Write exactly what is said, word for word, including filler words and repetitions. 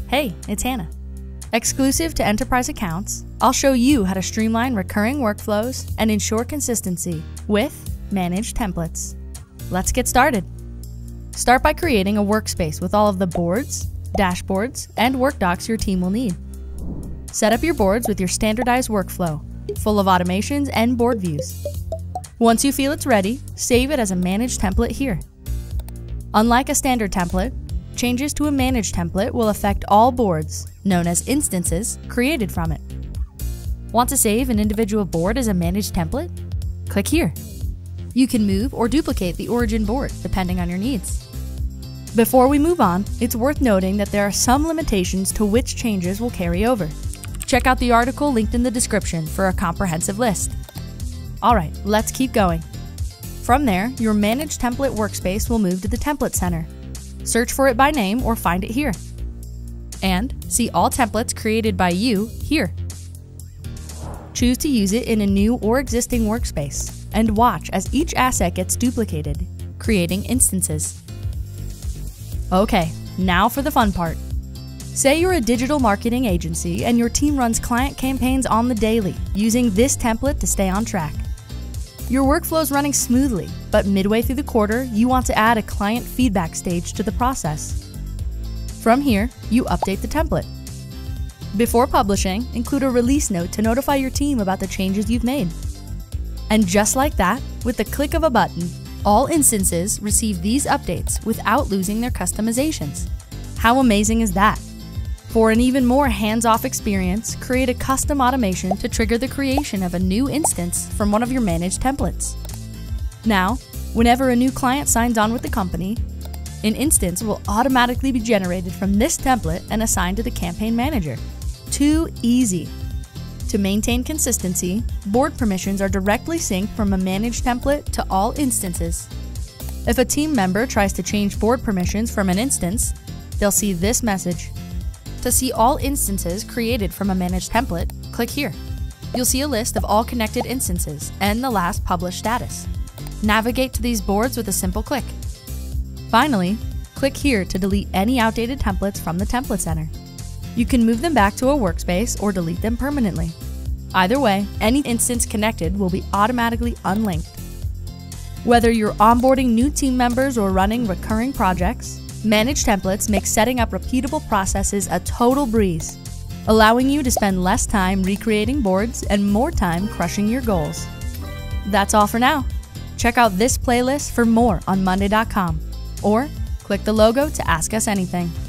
Hey, it's Hannah. Exclusive to enterprise accounts, I'll show you how to streamline recurring workflows and ensure consistency with managed templates. Let's get started. Start by creating a workspace with all of the boards, dashboards, and work docs your team will need. Set up your boards with your standardized workflow, full of automations and board views. Once you feel it's ready, save it as a managed template here. Unlike a standard template, changes to a managed template will affect all boards, known as instances, created from it. Want to save an individual board as a managed template? Click here. You can move or duplicate the origin board, depending on your needs. Before we move on, it's worth noting that there are some limitations to which changes will carry over. Check out the article linked in the description for a comprehensive list. Alright, let's keep going. From there, your managed template workspace will move to the Template Center. Search for it by name or find it here. And see all templates created by you here. Choose to use it in a new or existing workspace, and watch as each asset gets duplicated, creating instances. Okay, now for the fun part. Say you're a digital marketing agency and your team runs client campaigns on the daily, using this template to stay on track. Your workflow is running smoothly, but midway through the quarter, you want to add a client feedback stage to the process. From here, you update the template. Before publishing, include a release note to notify your team about the changes you've made. And just like that, with the click of a button, all instances receive these updates without losing their customizations. How amazing is that? For an even more hands-off experience, create a custom automation to trigger the creation of a new instance from one of your managed templates. Now, whenever a new client signs on with the company, an instance will automatically be generated from this template and assigned to the campaign manager. Too easy. To maintain consistency, board permissions are directly synced from a managed template to all instances. If a team member tries to change board permissions from an instance, they'll see this message. To see all instances created from a managed template, click here. You'll see a list of all connected instances and the last published status. Navigate to these boards with a simple click. Finally, click here to delete any outdated templates from the Template Center. You can move them back to a workspace or delete them permanently. Either way, any instance connected will be automatically unlinked. Whether you're onboarding new team members or running recurring projects, managed templates make setting up repeatable processes a total breeze, allowing you to spend less time recreating boards and more time crushing your goals. That's all for now. Check out this playlist for more on monday dot com, or click the logo to ask us anything.